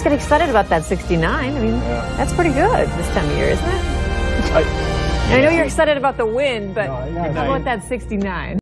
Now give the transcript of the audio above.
Let's get excited about that 69. I mean, that's pretty good this time of year, isn't it? I know you're excited about the win, but how about that 69?